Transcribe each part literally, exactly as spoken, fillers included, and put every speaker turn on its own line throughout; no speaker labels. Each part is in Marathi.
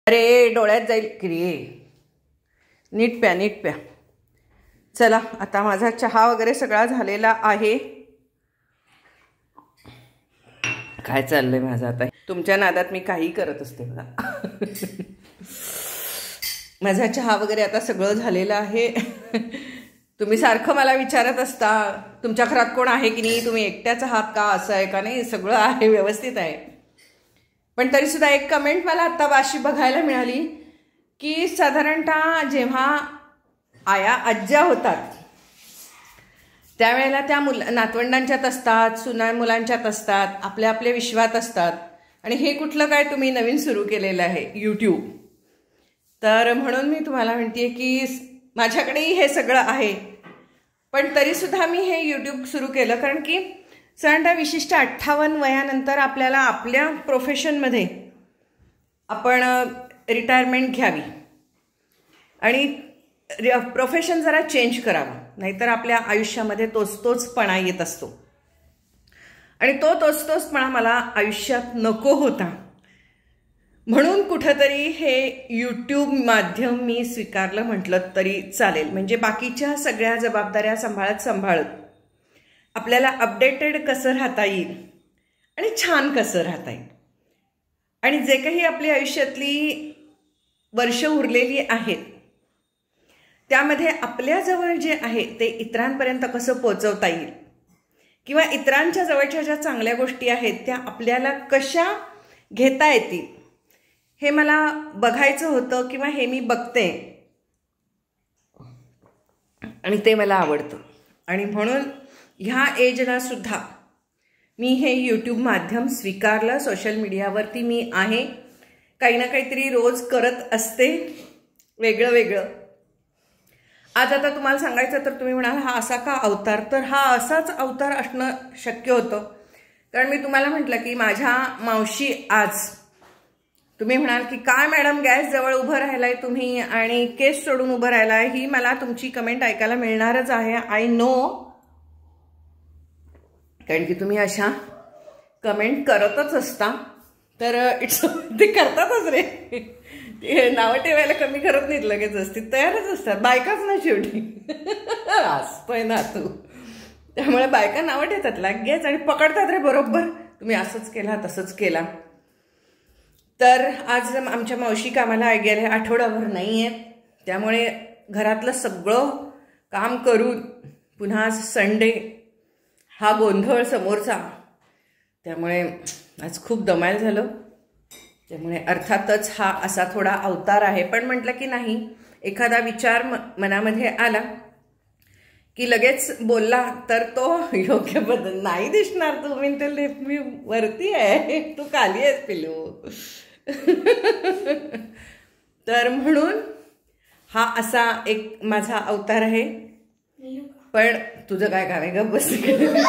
अरे डोळ्यात जाईल की रे. नीट प्या नीट प्या. चला आता माझा चहा वगैरे सगळा झालेला आहे. काय चाललंय माझं आता. तुमच्या नादात मी काही करत असते बघा. माझा चहा वगैरे आता सगळं झालेलं आहे. तुम्ही सारखं मला विचारत असता तुमच्या घरात कोण आहे की नाही, तुम्ही एकट्याच आहात का, असं आहे का. नाही, सगळं आहे, व्यवस्थित आहे. पण तरीसुद्धा एक कमेंट मला आत्ता अशी बघायला मिळाली की साधारणतः जेव्हा आया आज्या होतात त्यावेळेला त्या मुल नातवंडांच्यात असतात, सुना मुलांच्यात असतात, आपल्या आपल्या विश्वात असतात. आणि हे कुठलं काय तुम्ही नवीन सुरू केलेलं आहे यूट्यूब. तर म्हणून मी तुम्हाला म्हणते की माझ्याकडेही हे सगळं आहे, पण तरीसुद्धा मी हे यूट्यूब सुरू केलं कारण की साधारणतः विशिष्ट अठ्ठावन्न वयानंतर आपल्याला आपल्या प्रोफेशनमध्ये आपण रिटायरमेंट घ्यावी आणि प्रोफेशन जरा चेंज करावं. नाहीतर आपल्या आयुष्यामध्ये तोच तोचपणा येत असतो आणि तो तोच तोचपणा मला आयुष्यात नको होता. म्हणून कुठंतरी हे यूट्यूब माध्यम मी स्वीकारलं म्हटलं तरी चालेल. म्हणजे बाकीच्या सगळ्या जबाबदाऱ्या सांभाळत सांभाळत आपल्याला अपडेटेड कसं राहता येईल आणि छान कसं राहता येईल. आणि जे काही आपल्या आयुष्यातली वर्ष उरलेली आहेत त्यामध्ये आपल्याजवळ जे आहे ते इतरांपर्यंत कसं पोचवता येईल किंवा इतरांच्या जवळच्या ज्या चांगल्या गोष्टी आहेत त्या आपल्याला कशा घेता येतील हे मला बघायचं होतं किंवा हे मी बघते आणि ते मला आवडतं. आणि म्हणून ह्या एजला सुद्धा मी हे यूट्यूब माध्यम स्वीकारलं. सोशल मीडियावरती मी आहे, काही ना काहीतरी रोज करत असते वेगळं वेगळं. आज आता तुम्हाला सांगायचं तर तुम्ही म्हणाल हा असा का अवतार, तर हा असाच अवतार असणं शक्य होतं कारण मी तुम्हाला म्हटलं की माझ्या मावशी आज, तुम्ही म्हणाल की काय मॅडम गॅस जवळ उभं राहिलाय तुम्ही आणि केस सोडून उभं राहिलाय, ही मला तुमची कमेंट ऐकायला मिळणारच आहे. आय नो, कारण की तुम्ही अशा कमेंट करतच असता. तर इट्स ते करतातच रे, ते नावं ठेवायला कमी करत नाहीत, लगेच असते तयारच असतात. बायकाच ना शेवटी असतोय ना तू, त्यामुळे बायका नावं ठेवतात लगेच आणि पकडतात रे बरोबर, तुम्ही असंच केला तसंच केला. तर आज आमच्या मावशी कामाला गेले, आठवडाभर नाही आहेत, त्यामुळे घरातलं सगळं काम करून पुन्हा आज संडे हा गोंधळ समोरचा, त्यामुळे आज खूप दमायला झालं. त्यामुळे अर्थातच हा असा थोडा अवतार आहे. पण म्हटलं की नाही, एखादा विचार म मनामध्ये आला की लगेच बोलला तर तो योग्य बदल नाही दिसणार. तू म्हणते मी वरती आहे, तू खाली आहेस पिलू. तर म्हणून हा असा एक माझा अवतार आहे. पण तुझं काय काम आहे, गप्प बस.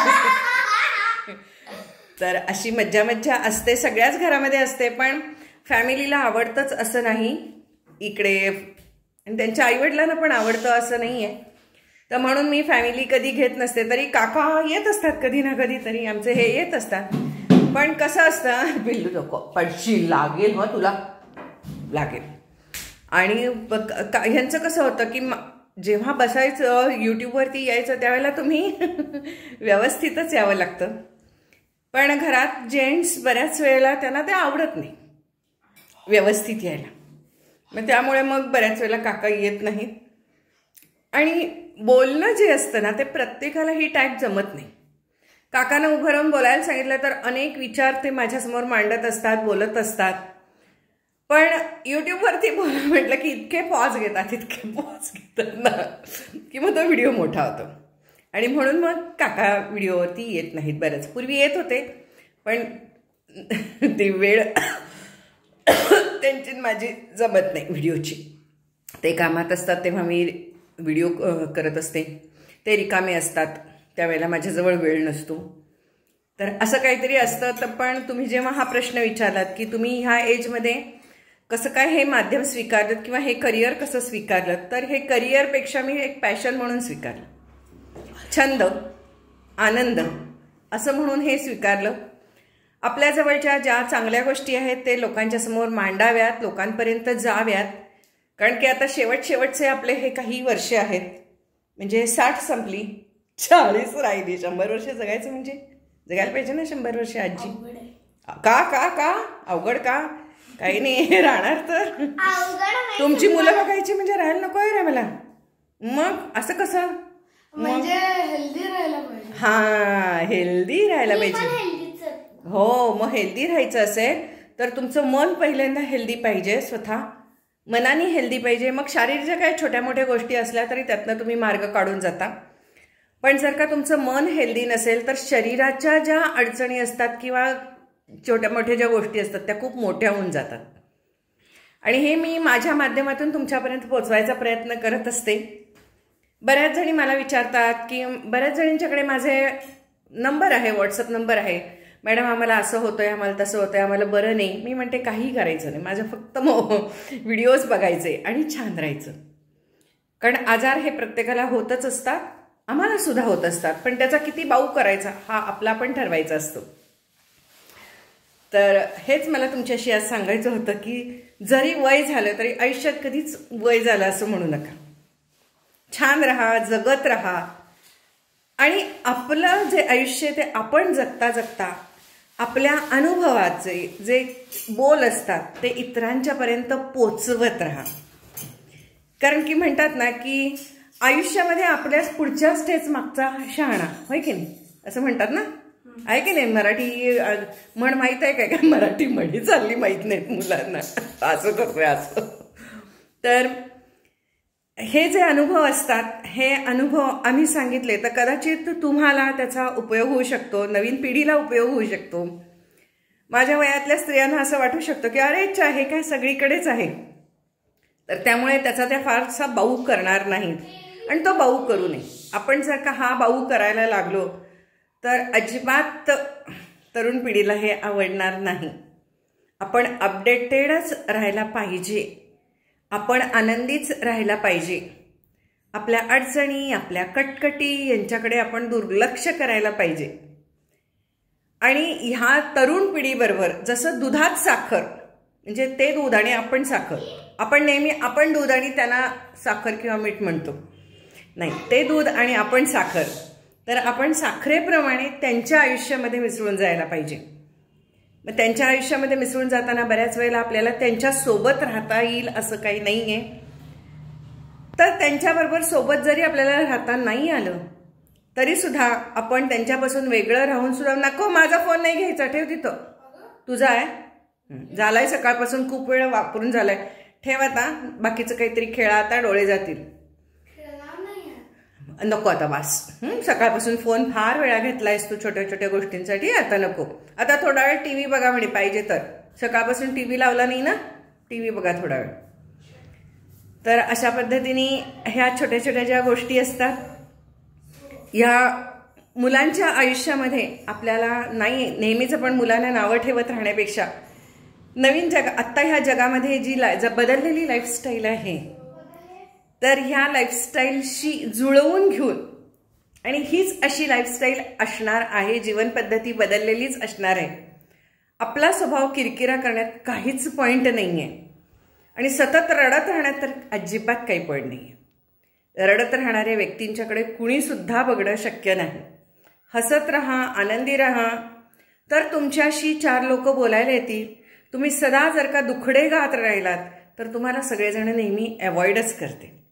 तर अशी मज्जा मज्जा असते, सगळ्याच घरामध्ये असते, पण फॅमिलीला आवडतंच असं नाही इकडे, आणि त्यांच्या आईवडिलांना पण आवडतं असं नाही आहे. तर म्हणून मी फॅमिली कधी घेत नसते. तरी काका येत असतात कधी ना कधी तरी, आमचे हे येत असतात. पण कसं असतं, पिल्लू नको पडशील, लागेल मग तुला लागेल. आणि ह्यांचं कसं होतं की जेव्हा बसायचं यूट्यूबवरती यायचं त्यावेळेला तुम्ही व्यवस्थितच यावं लागतं. पण घरात जेंट्स बऱ्याच वेळेला त्यांना ते आवडत नाही व्यवस्थित यायला, मग त्यामुळे मग बऱ्याच वेळेला काका येत नाहीत. आणि बोलणं जे असतं ना ते प्रत्येकाला ही टाईप जमत नाही. काकांना उभं राहून बोलायला सांगितलं तर अनेक विचार ते माझ्यासमोर मांडत असतात, बोलत असतात. पण यूट्यूबवरती बोला म्हटलं की इतके पॉज घेतात, इतके पॉज घेतात ना की मग तो व्हिडिओ मोठा होतो. आणि म्हणून मग काका व्हिडिओवरती येत नाहीत. बरंच पूर्वी येत होते, पण ती वेळ त्यांची माझी जमत नाही व्हिडिओची. ते कामात असतात तेव्हा मी व्हिडिओ करत असते, ते रिकामे असतात त्यावेळेला माझ्याजवळ वेळ नसतो. तर असं काहीतरी असतं. तर पण तुम्ही जेव्हा हा प्रश्न विचारलात की तुम्ही ह्या एजमध्ये कसं काय हे माध्यम स्वीकारलं किंवा हे करिअर कसं स्वीकारलं, तर हे करिअरपेक्षा मी एक पॅशन म्हणून स्वीकारलं, छंद, आनंद असं म्हणून हे स्वीकारलं. आपल्या जवळच्या ज्या चांगल्या गोष्टी आहेत ते लोकांच्या समोर मांडाव्यात, लोकांपर्यंत जाव्यात. कारण की आता शेवट शेवटचे आपले हे काही वर्ष आहेत. म्हणजे साठ संपली, चाळीस राहिली. शंभर वर्ष जगायचं म्हणजे जगायला पाहिजे ना शंभर वर्ष आजी. का का का अवघड का? काही नाही राहणार तर. तुमची मुलं बघायची म्हणजे राहायला नको आहे रे मला. मग असं कसं?
म्हणजे हेल्दी राहायला पाहिजे.
हा, हेल्दी राहायला पाहिजे. हो, मग हेल्दी राहायचं असेल तर तुमचं मन पहिल्यांदा हेल्दी पाहिजे. स्वतः मनाने हेल्दी पाहिजे. मग शारीरिक काय छोट्या मोठ्या गोष्टी असल्या तरी त्यातनं तुम्ही मार्ग काढून जाता. पण जर का तुमचं मन हेल्दी नसेल तर शरीराच्या ज्या अडचणी असतात किंवा छोट्या मोठ्या ज्या गोष्टी असतात त्या खूप मोठ्या होऊन जातात. आणि हे मी माझ्या माध्यमातून तुमच्यापर्यंत पोहोचवायचा प्रयत्न करत असते. बऱ्याच जणी मला विचारतात की बऱ्याच जणींच्याकडे माझे नंबर आहे, व्हॉट्सअप नंबर आहे. मॅडम आम्हाला असं होतंय, आम्हाला तसं होतंय, आम्हाला बरं नाही. मी म्हणते काही करायचं नाही, माझं फक्त व्हिडिओज बघायचे आणि छान राहायचं. कारण आजार हे प्रत्येकाला होतच असतात, आम्हाला सुद्धा होत असतात. पण त्याचा किती बाऊ करायचा हा आपला पण ठरवायचा असतो. तर हेच मला तुमच्याशी आज सांगायचं होतं की जरी वय झालं तरी आयुष्यात कधीच वय झालं असं म्हणू नका. छान राहा, जगत राहा. आणि आपलं जे आयुष्य ते आपण जगता जगता आपल्या अनुभवाचे जे बोल असतात ते इतरांच्यापर्यंत पोचवत राहा. कारण की म्हणतात ना की आयुष्यामध्ये आपल्या पुढच्या स्टेज मागचा शहाणा, होय की नाही, असं म्हणतात ना. आहे की नाही? मराठी म्हण माहीत आहे काय? काय मराठी म्हणी चालली माहीत नाहीत मुलांना. असं कसं असं. तर हे जे अनुभव असतात हे अनुभव आम्ही सांगितले तर कदाचित तुम्हाला त्याचा उपयोग होऊ शकतो, नवीन पिढीला उपयोग होऊ शकतो. माझ्या वयातल्या स्त्रियांना असं वाटू शकतं की अरे इच्छा हे काय सगळीकडेच आहे. तर त्यामुळे त्याचा त्या फारसा बाऊ करणार नाहीत. आणि तो बाऊ करू नये. आपण जर का हा बाऊ करायला लागलो तर अजिबात तरुण पिढीला हे आवडणार नाही. आपण अपडेटेडच राहायला पाहिजे. आपण आनंदीच राहायला पाहिजे. आपल्या अडचणी, आपल्या कटकटी यांच्याकडे आपण दुर्लक्ष करायला पाहिजे. आणि ह्या तरुण पिढीबरोबर जसं दुधात साखर, म्हणजे ते दूध आणि आपण साखर, आपण नेहमी आपण दूध आणि त्यांना साखर किंवा मीठ म्हणतो. नाही, ते दूध आणि आपण साखर. तर आपण साखरेप्रमाणे त्यांच्या आयुष्यामध्ये मिसळून जायला पाहिजे. मग त्यांच्या आयुष्यामध्ये मिसळून जाताना बऱ्याच वेळेला आपल्याला त्यांच्या सोबत राहता येईल असं काही नाहीये. तर त्यांच्याबरोबर सोबत जरी आपल्याला राहता नाही आलं तरी सुद्धा आपण त्यांच्यापासून वेगळं राहून सुद्धा नको माझा फोन नाही घ्यायचा, ठेव तिथं, तुझा आहे, झालाय सकाळपासून खूप वेळ वापरून झालाय, ठेव आता, बाकीचं काहीतरी खेळा, आता डोळे जातील, नको आता बस, सकाळपासून फोन फार वेळा घेतलायस तू छोट्या छोट्या गोष्टींसाठी, आता नको, आता थोडा वेळ टीव्ही बघा म्हणे, पाहिजे तर, सकाळपासून टीव्ही लावला नाही ना, टीव्ही बघा थोडा वेळ. तर अशा पद्धतीने ह्या छोट्या छोट्या ज्या गोष्टी असतात या मुलांच्या आयुष्यामध्ये आपल्याला नाही, नेहमीच आपण मुलांना नावं ठेवत राहण्यापेक्षा नवीन जग, आत्ता ह्या जगामध्ये जी ला बदललेली लाईफस्टाईल आहे तर ह्या लाईफस्टाईलशी जुळवून घेऊन, आणि हीच अशी लाईफस्टाईल असणार आहे, जीवनपद्धती बदललेलीच असणार आहे. आपला स्वभाव किरकिरा करण्यात काहीच पॉईंट नाही आहे आणि सतत रडत राहण्यात तर अजिबात काही पॉईंट नाही आहे. रडत राहणाऱ्या व्यक्तींच्याकडे कुणी सुद्धा बघणं शक्य नाही. हसत राहा, आनंदी राहा, तर तुमच्याशी चार लोक बोलायला येतील. तुम्ही सदा जर का दुखडे गात राहिलात तर तुम्हाला सगळेजण नेहमी अवॉइडच करते.